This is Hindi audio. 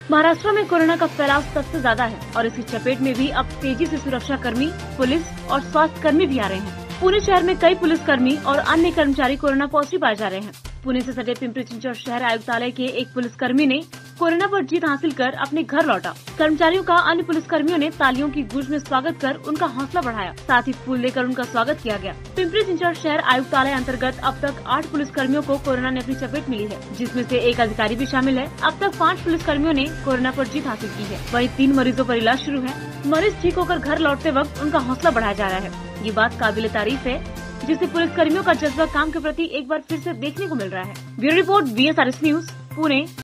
महाराष्ट्र में कोरोना का फैलाव सबसे ज्यादा है और इसकी चपेट में भी अब तेजी से सुरक्षा कर्मी, पुलिस और स्वास्थ्य कर्मी भी आ रहे हैं। पुणे शहर में कई पुलिसकर्मी और अन्य कर्मचारी कोरोना पॉजिटिव पाए जा रहे हैं। पुणे से सटे पिंपरी चिंचवड शहर आयुक्तालय के एक पुलिसकर्मी ने कोरोना पर जीत हासिल कर अपने घर लौटा। कर्मचारियों का अन्य पुलिसकर्मियों ने तालियों की गूंज में स्वागत कर उनका हौसला बढ़ाया, साथ ही फूल देकर उनका स्वागत किया गया। पिंपरी चिंचवड शहर आयुक्तालय अंतर्गत अब तक 8 पुलिसकर्मियों को कोरोना ने अपनी चपेट मिली है, जिसमें से एक अधिकारी भी शामिल है। अब तक 5 पुलिसकर्मियों ने कोरोना पर जीत हासिल की है। वहीं 3 मरीजों पर इलाज शुरू है। मरीज ठीक होकर घर लौटते वक्त उनका हौसला बढ़ाया जा रहा है। ये बात काबिले तारीफ है, जिससे पुलिसकर्मियों का जज्बा काम के प्रति एक बार फिर से देखने को मिल रहा है। Bureau report, VSRS news, Pune.